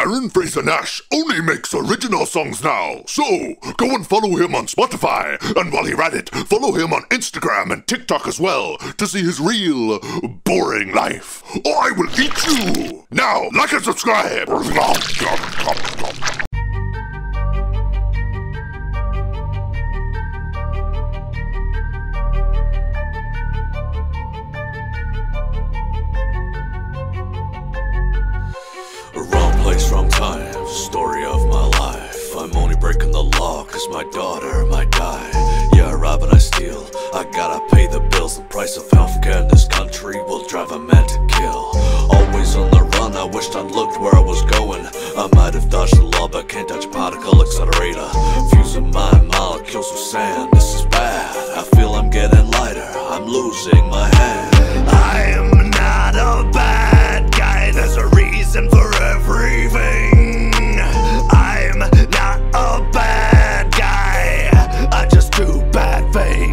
Aaron Fraser Nash only makes original songs now, so go and follow him on Spotify, and while you're at it, follow him on Instagram and TikTok as well to see his real boring life, or I will eat you! Now, like and subscribe! Wrong time, story of my life. I'm only breaking the law cause my daughter might die. Yeah, I rob and I steal, I gotta pay the bills. The price of healthcare in this country will drive a man to kill. Always on the run, I wished I'd looked where I was going. I might have dodged the law but can't dodge particle accelerator. Fusing my molecules with sand, this is bad. I feel I'm getting lighter, I'm losing my head. I am not a bad guy, there's a reason for everything. I'm not a bad guy, I just do bad things.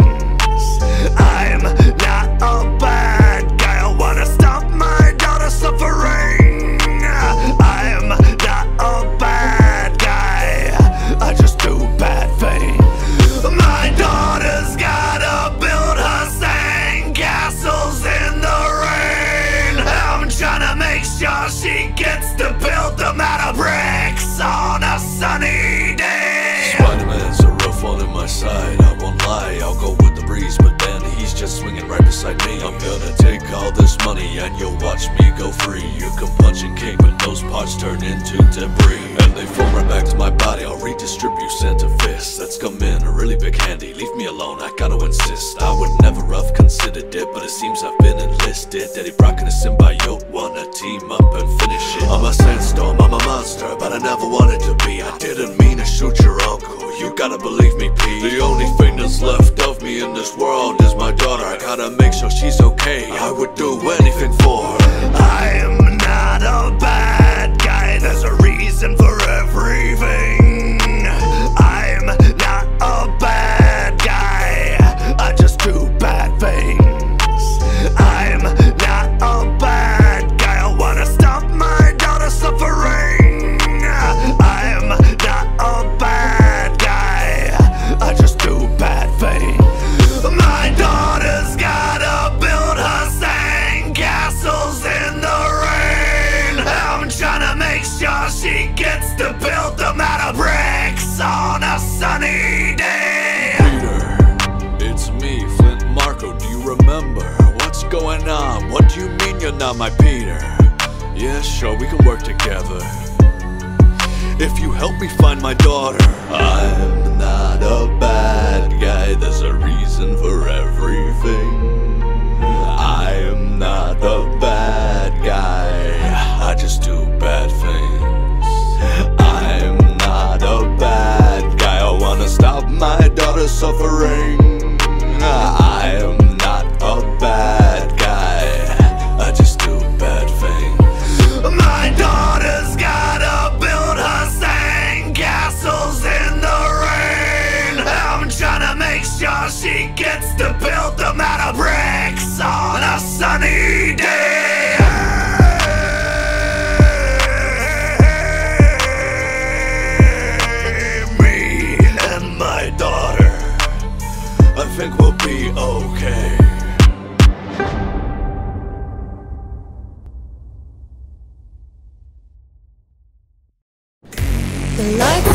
I'm not a bad guy, I wanna stop my daughter suffering. I'm not a bad guy, I just do bad things. My daughter's gotta build her sand castles in the rain. I'm trying to make sure she gets to build them out of bricks on a sunny day. Spider-Man's a rough one in my side, I won't lie, I'll go with the breeze, but then he's just swinging right beside me. I'm gonna take all this money and you'll watch me go free. You can punch and kick but those parts turn into debris, and they fall right back to my body. I'll redistribute center fists, that's come in a really big handy. Leave me alone, I gotta insist. I would never have considered it, but it seems I've been enlisted. Daddy Brock and a symbiote wanna team up and finish it. I'm a sandstorm, I'm a monster, but I never wanted to be. I didn't mean to shoot your uncle, you gotta believe me, Pete. The only thing that's left of me in this world is my daughter. I gotta make sure she's okay, I would do anything for her. I am not a bad guy, there's a reason for everything. I'm not a bad guy, I just do bad things. I'm not a bad guy, I wanna stop my daughter suffering. I'm not a bad guy, I just do bad things. My daughter's gotta build her sand castles in the rain. I'm trying to make sure she gets to build them out of bricks on a sunny day. Peter, it's me, Flint Marko, do you remember? What's going on? What do you mean you're not my Peter? Yeah, sure, we can work together if you help me find my daughter. I'm not a bad guy, there's a reason for everything. I am not a bad guy, I just do bad things. I'm not a bad guy, I wanna stop my daughter suffering. I am not a bad guy, I just do bad things. My daughter's gotta build her sand castles in the rain. I'm trying to make sure she gets to build them out of bricks on a sunny day. Me and my daughter, I think we'll be okay. The light